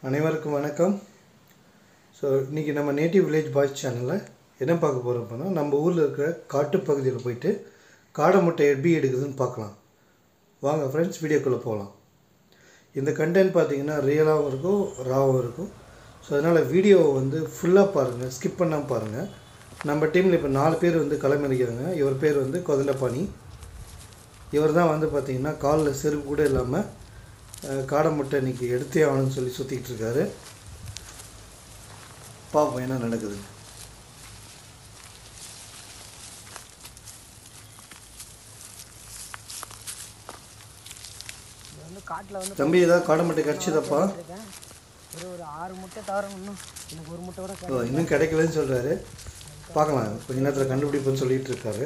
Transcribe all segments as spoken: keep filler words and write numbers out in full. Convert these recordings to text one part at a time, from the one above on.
அனைவருக்கும் வணக்கம். ஸோ இன்றைக்கி நம்ம நேட்டிவ் வில்லேஜ் பாய்ஸ் சேனலில் என்ன பார்க்க போகிறோம் அப்படின்னா, நம்ம ஊரில் இருக்கிற காட்டுப்பகுதியில் போயிட்டு காடை முட்டை எப்படி எடுக்குதுன்னு பார்க்கலாம். வாங்க ஃப்ரெண்ட்ஸ், வீடியோக்குள்ளே போகலாம். இந்த கண்டென்ட் பார்த்திங்கன்னா ரியலாகவும் இருக்கும், ராவும் இருக்கும். ஸோ அதனால் வீடியோவை வந்து ஃபுல்லாக பாருங்கள், ஸ்கிப் பண்ணாமல் பாருங்கள். நம்ம டீமில் இப்போ நாலு பேர் வந்து களமிறக்கிறாங்க. இவர் பேர் வந்து கொதண்டபாணி. இவர் தான் வந்து பார்த்திங்கன்னா காலில் செருப்பு கூட இல்லாமல் காடை முட்டை இன்றைக்கி எடுத்தே ஆகணும்னு சொல்லி சுற்றிக்கிட்டு இருக்காரு. பார்ப்போம் என்ன நடக்குது. தம்பி, ஏதாவது காடை முட்டை கிடச்சிதாப்பா? ஒரு ஆறு முட்டை தவிர இன்னும் எனக்கு ஒரு முட்டை கூட ஓ இன்னும் கிடைக்கலன்னு சொல்கிறாரு. பார்க்கலாம், கொஞ்ச நேரத்தில் கண்டுபிடிப்புன்னு சொல்லிகிட்டு இருக்காரு.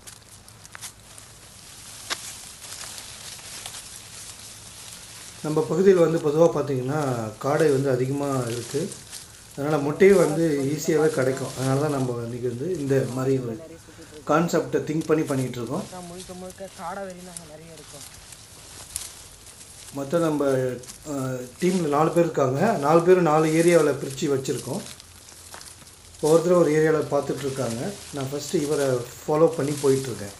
நம்ம பகுதியில் வந்து பொதுவாக பார்த்திங்கன்னா காடை வந்து அதிகமாக இருக்குது. அதனால் முட்டையும் வந்து ஈஸியாகவே கிடைக்கும். அதனால தான் நம்ம இன்றைக்கி வந்து இந்த மாதிரி ஒரு கான்செப்டை திங்க் பண்ணி பண்ணிகிட்டு இருக்கோம். முழுக்க முழுக்க காடை வெறி நாங்கள் நிறைய இருக்கோம். மொத்தம் நம்ம டீமில் நாலு பேர் இருக்காங்க. நாலு பேரும் நாலு ஏரியாவில் பிரித்து வச்சுருக்கோம். ஒவ்வொருத்தரும் ஒரு ஏரியாவில் பார்த்துட்ருக்காங்க. நான் ஃபஸ்ட்டு இவரை ஃபாலோ பண்ணி போயிட்டுருக்கேன்.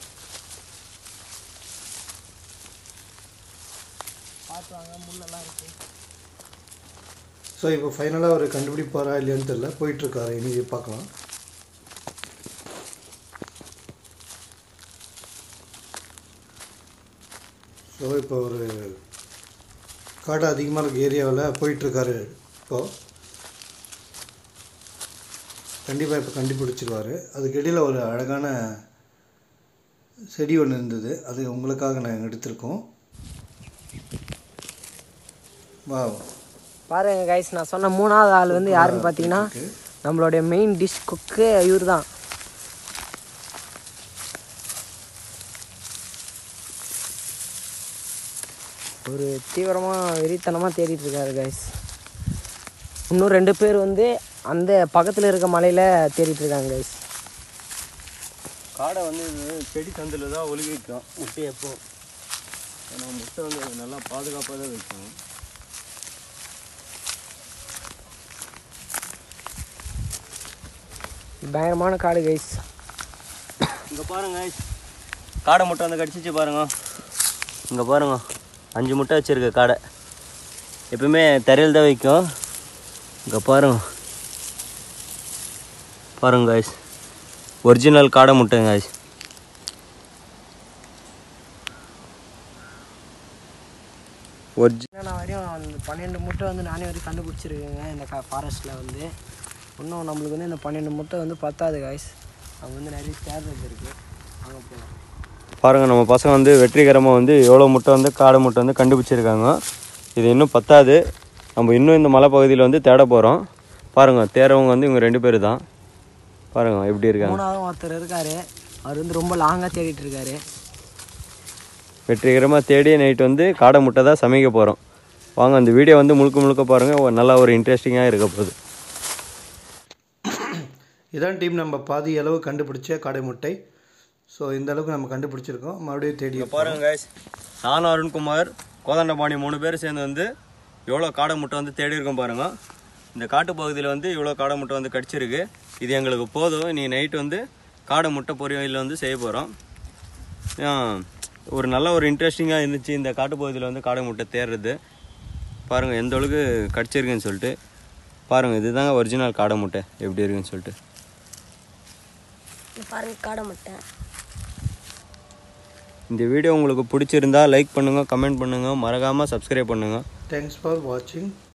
ஸோ இப்போ ஃபைனலாக அவர் கண்டுபிடிப்பாரா இல்லையான்னு தெரியல, போயிட்டுருக்காரு. இனி பார்க்கலாம். ஸோ இப்போ ஒரு காடை அதிகமாக இருக்க ஏரியாவில் போயிட்டுருக்காரு. இப்போது கண்டிப்பாக இப்போ கண்டுபிடிச்சிருவார். அதுக்கு இடையில் ஒரு அழகான செடி ஒன்று இருந்தது, அது உங்களுக்காக நாங்கள் எடுத்திருக்கோம். வா பாருங்க கைஸ், நான் சொன்ன மூணாவது ஆள் வந்து யாருன்னு பார்த்தீங்கன்னா நம்மளுடைய மெயின் டிஷ் குக்கு இவர் தான். ஒரு தீவிரமாக வெறித்தனமாக தேடிட்டு இருக்காரு கைஸ். இன்னும் ரெண்டு பேர் வந்து அந்த பக்கத்தில் இருக்க மலையில் தேடிட்டு இருக்காங்க கைஸ். காடை வந்து செடி சந்தில் தான் ஒழுகி வைக்கும் முட்டை. எப்போ ஏன்னா முட்டை வந்து நல்லா பாதுகாப்பாக தான் வைக்கும். பயங்கரமான காடு கைஸ். இங்கே பாருங்க கைஸ், காடை முட்டை வந்து கடிச்சிச்சு பாருங்க. இங்கே பாருங்க, அஞ்சு முட்டை வச்சுருக்கு காடை. எப்பவுமே தரையில் தான் வைக்கும். இங்கே பாருங்க பாருங்க கைஸ், ஒரிஜினல் காடை முட்டை கைஸ். ஒரிஜினல் நான் வரையும் அந்த பன்னெண்டு முட்டை வந்து நானே வரையும் கண்டுபிடிச்சிருக்கேங்க இந்த கா ஃபாரஸ்ட்டில் வந்து. இன்னும் நம்மளுக்கு வந்து இந்த பன்னெண்டு முட்டை வந்து பத்தாது காய்ஸ். அவங்க வந்து நிறைய தேர்தல் இருக்குது, அங்கே போகலாம். பாருங்கள், நம்ம பசங்க வந்து வெற்றிகரமாக வந்து எவ்வளோ முட்டை வந்து காடை முட்டை வந்து கண்டுபிடிச்சிருக்காங்க. இது இன்னும் பத்தாது. நம்ம இன்னும் இந்த மலை பகுதியில் வந்து தேட போகிறோம். பாருங்கள், தேடுறவங்க வந்து இவங்க ரெண்டு பேர் தான். பாருங்கள் எப்படி இருக்காங்க. மூணாவது ஒருத்தர் இருக்கார், அவர் வந்து ரொம்ப லாங்காக தேடிட்டு இருக்காரு. வெற்றிகரமாக தேடி நைட் வந்து காடை முட்டை தான் சமைக்க போகிறோம். வாங்க, அந்த வீடியோ வந்து முழுக்க முழுக்க பாருங்கள், நல்லா ஒரு இன்ட்ரெஸ்டிங்காக இருக்க போகுது. இதான் டீம் நம்ம பாதி அளவு கண்டுபிடிச்ச காடை முட்டை. ஸோ இந்த அளவுக்கு நம்ம கண்டுபிடிச்சிருக்கோம். மறுபடியும் தேடி பாருங்க கைஸ், நானும் அருண்குமார், கோதண்டபாணி மூணு பேர் சேர்ந்து வந்து எவ்வளோ காடை முட்டை வந்து தேடி இருக்கோம் பாருங்கள். இந்த காட்டு பகுதியில் வந்து இவ்வளோ காடை முட்டை வந்து கடிச்சிருக்கு. இது எங்களுக்கு போதும். நீ நைட்டு வந்து காடை முட்டை பொரியல் வந்து செய்ய போகிறோம். ஒரு நல்ல ஒரு இன்ட்ரெஸ்டிங்காக இருந்துச்சு இந்த காட்டு பகுதியில் வந்து காடை முட்டை தேடுறது. பாருங்கள் எந்த அளவுக்கு கடிச்சிருக்குன்னு சொல்லிட்டு. பாருங்கள், இதுதாங்க ஒரிஜினல் காடை முட்டை எப்படி இருக்குன்னு சொல்லிட்டு பாருங்க காடை முட்டை. இந்த வீடியோ உங்களுக்கு பிடிச்சிருந்தா லைக் பண்ணுங்கள், கமெண்ட் பண்ணுங்கள், மறக்காமல் சப்ஸ்கிரைப் பண்ணுங்கள். தேங்க்ஸ் ஃபார் வாட்சிங்.